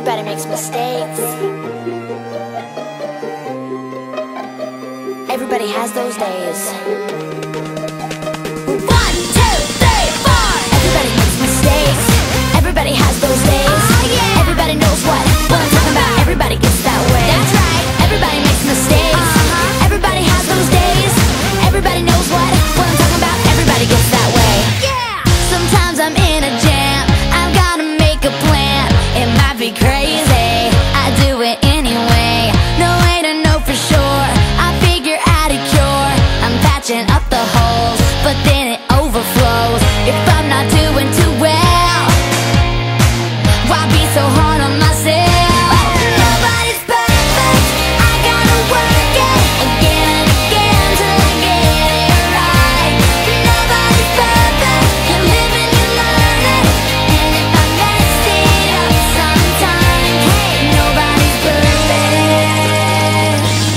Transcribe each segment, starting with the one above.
Everybody makes mistakes. Everybody has those days. 1, 2, 3, 4. Everybody makes mistakes. Everybody has those days. Oh, yeah. Everybody knows what I'm talking about. Everybody gets that way. That's right. Everybody makes mistakes. Everybody has those days. Everybody knows what I'm talking about. Everybody gets that way. Yeah. Sometimes I'm in a jam. I've gotta make a plan. It might be crazy, I do it anyway. No way to know for sure. I figure out a cure. I'm patching up the holes, but then it overflows. If I'm not doing too well, why be so hard on myself? Nobody's perfect, I gotta work it again and again till I get it right. Nobody's perfect, you live and you learn it. And if I mess it up sometime, hey, nobody's perfect.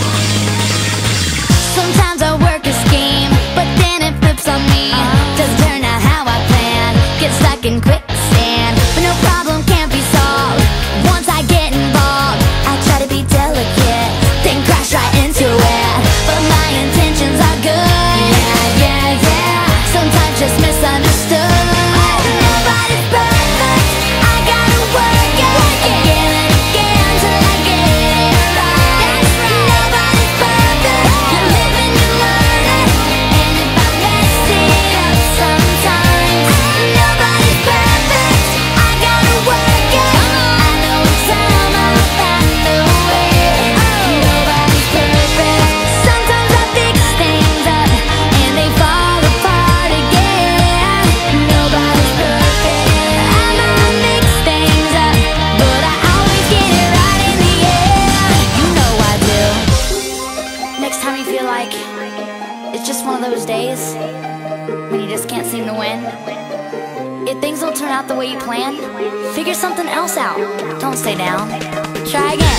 Sometimes I work a scheme, but then it flips on me. Doesn't turn out how I plan, get stuck in quicksand. But no problem can't be solved once I get involved. I try to be delicate, then crash right into it. But my intentions are good, yeah. Sometimes just misunderstood. Nobody's perfect, I gotta work it again and again till I get it right. Nobody's perfect, you live and you learn it. And if I mess it up sometimes, nobody's perfect, I gotta work it. I know in time I'll find the way. Nobody's perfect. Sometimes I fix things up and they fall apart again. Nobody's perfect. I know I mix things up, but I always get it right in the end. You know I do. Next time you feel like it's just one of those days when you just can't seem to win, if things don't turn out the way you planned, figure something else out. Don't stay down. Try again.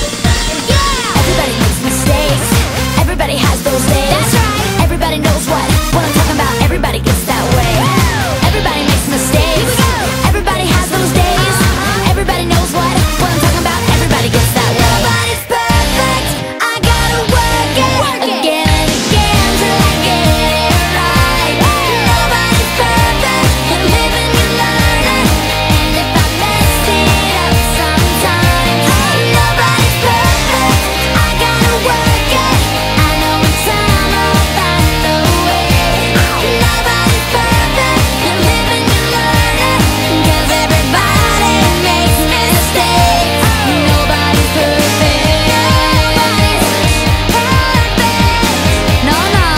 Yeah! Everybody makes mistakes. Everybody has those days. That's right. Everybody knows what I'm talking about. Everybody gets that way. Everybody makes mistakes. Everybody has those days. Everybody knows what I'm talking about. Everybody gets that way. Nobody's perfect. I gotta work it again and again till I get it right. Nobody's perfect. You live and you learn it. And if I mess it up sometimes, nobody's perfect. I gotta work it. I know in time I'll find the way. Nobody's perfect. You live and you learn it. 'Cause everybody makes mistakes. Nobody's perfect. Nobody's perfect. No.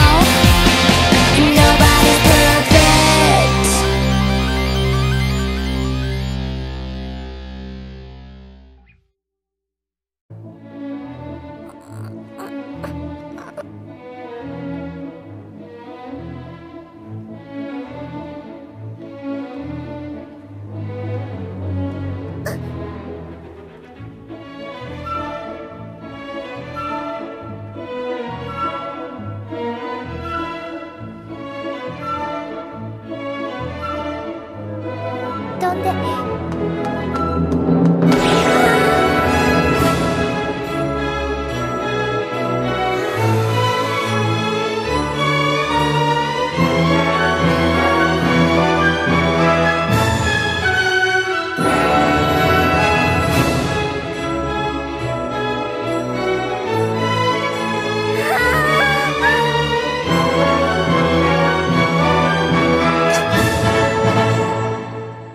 Nobody's perfect. 飛んで